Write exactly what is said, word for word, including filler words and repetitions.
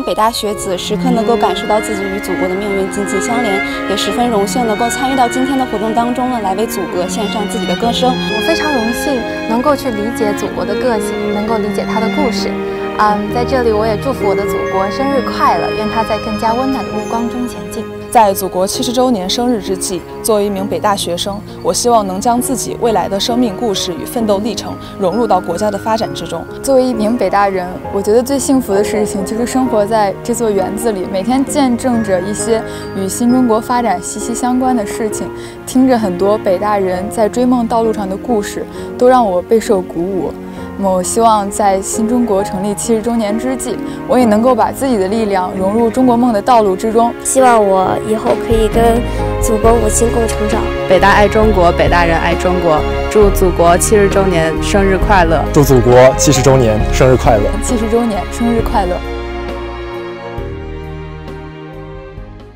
北大学子时刻能够感受到自己与祖国的命运紧紧相连，也十分荣幸能够参与到今天的活动当中呢，来为祖国献上自己的歌声。 我非常荣幸能够去理解祖国的个性，能够理解它的故事。嗯，在这里我也祝福我的祖国生日快乐，愿它在更加温暖的日光中前进。 在祖国七十周年生日之际，作为一名北大学生，我希望能将自己未来的生命故事与奋斗历程融入到国家的发展之中。 作为一名北大人，我觉得最幸福的事情就是生活在这座园子里，每天见证着一些与新中国发展息息相关的事情，听着很多北大人在追梦道路上的故事，都让我备受鼓舞。我希望在新中国成立七十周年之际，我也能够把自己的力量融入中国梦的道路之中。 希望我以后可以跟祖国母亲共成长。 北大爱中国，北大人爱中国。祝祖国七十周年生日快乐！ 祝祖国七十周年生日快乐！ 七十周年生日快乐！